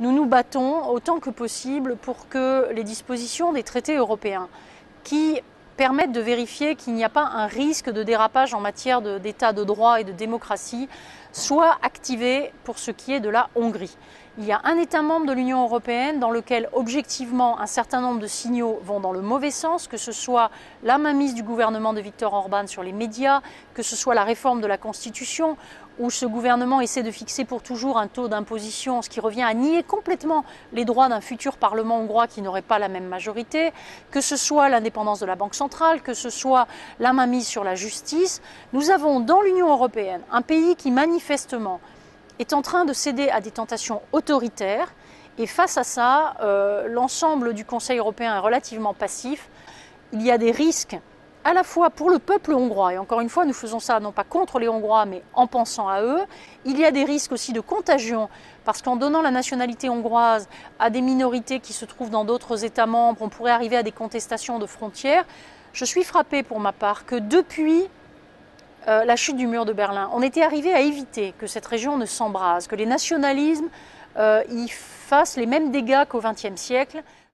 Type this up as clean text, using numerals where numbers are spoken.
nous nous battons autant que possible pour que les dispositions des traités européens qui permettent de vérifier qu'il n'y a pas un risque de dérapage en matière d'état de droit et de démocratie soient activées pour ce qui est de la Hongrie. Il y a un État membre de l'Union européenne dans lequel, objectivement, un certain nombre de signaux vont dans le mauvais sens, que ce soit la mainmise du gouvernement de Viktor Orban sur les médias, que ce soit la réforme de la Constitution, où ce gouvernement essaie de fixer pour toujours un taux d'imposition, ce qui revient à nier complètement les droits d'un futur Parlement hongrois qui n'aurait pas la même majorité, que ce soit l'indépendance de la Banque centrale, que ce soit la mainmise sur la justice. Nous avons dans l'Union européenne un pays qui manifestement est en train de céder à des tentations autoritaires et face à ça, l'ensemble du Conseil européen est relativement passif. Il y a des risques à la fois pour le peuple hongrois, et encore une fois nous faisons ça non pas contre les Hongrois mais en pensant à eux. Il y a des risques aussi de contagion parce qu'en donnant la nationalité hongroise à des minorités qui se trouvent dans d'autres États membres, on pourrait arriver à des contestations de frontières. Je suis frappée pour ma part que depuis la chute du mur de Berlin, on était arrivé à éviter que cette région ne s'embrase, que les nationalismes y fassent les mêmes dégâts qu'au XXe siècle.